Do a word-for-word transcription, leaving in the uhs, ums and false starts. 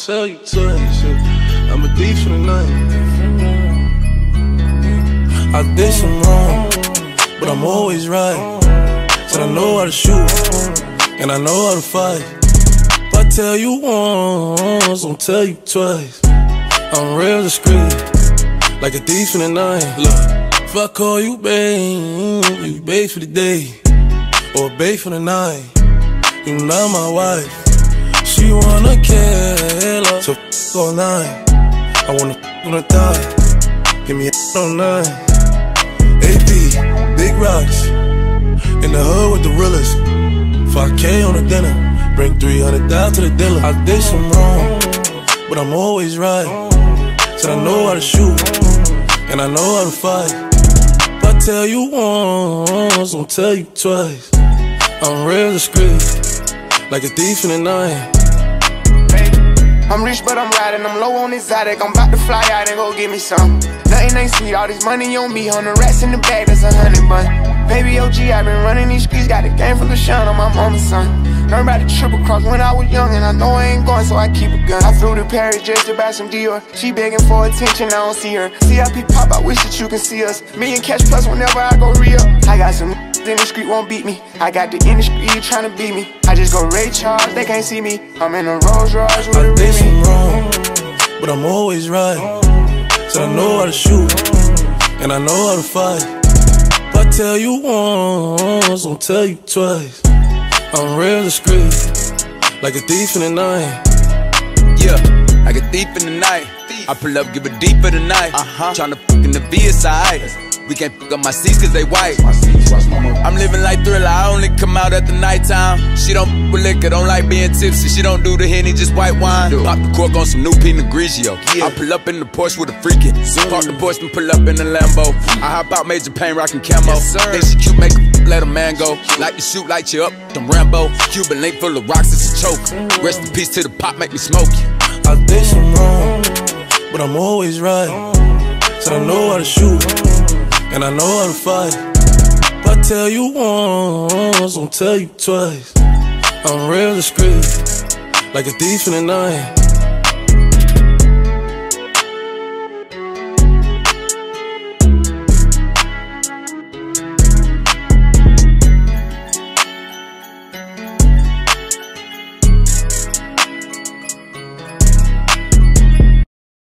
tell you twice, yeah. I'm a thief in the night. I did some wrong, but I'm always right. Said I know how to shoot, and I know how to fight. If I tell you once, I'll tell you twice. I'm real discreet, like a thief in the night. Look, if I call you babe, you babe for the day, or babe for the night. You not my wife. She wanna kill her, so f*** all night. I wanna f*** on the thigh, give me a on nine. A P, big rocks, in the hood with the realest. five K on the dinner, bring three hundred down to the dealer. I did some wrong, but I'm always right. Said I know how to shoot, and I know how to fight. If I tell you once, I'll tell you twice. I'm real discreet, like a thief in the night. I'm rich but I'm riding, I'm low on exotic. I'm about to fly out and go get me some. Nothing ain't sweet, all this money on me. On the rats in the bag, that's a hundred bun. Baby O G, I been running these streets. Got a game full of shine on my mama's son. Learned about the triple cross when I was young, and I know I ain't going, so I keep a gun. I flew to Paris just to buy some Dior. She begging for attention, I don't see her. C I P pop, I wish that you can see us. Million cash plus whenever I go real. I got some in the street won't beat me. I got the industry tryna beat me. I just go Ray Charles, they can't see me. I'm in a Rolls Royce with a I did some wrong, but I'm always right. Said I know how to shoot, and I know how to fight. If I tell you once, I'll tell you twice. I'm real discreet, like a thief in the night. Yeah, like a thief in the night. I pull up, give it deep for the night. Uh-huh. Tryna fuck in the V S I. We can't fuck up my seats cause they white. I'm living like Thriller, I only come out at the nighttime. She don't fuck with liquor, don't like being tipsy. She don't do the Henny, just white wine. Pop the cork on some new Pinot Grigio. I pull up in the Porsche with a freakin'. Park the Porsche and pull up in the Lambo. I hop out Major Payne rockin' camo. Think she cute, make her let a man go. Like to shoot, light you up, them Rambo. Cuban link full of rocks, it's a choke. Rest in peace to the pop, make me smoke you. I did some wrong, but I'm always right. Said I know how to shoot, and I know how to fight. If I tell you once, I'll tell you twice. I'm real discreet, like a thief in the night.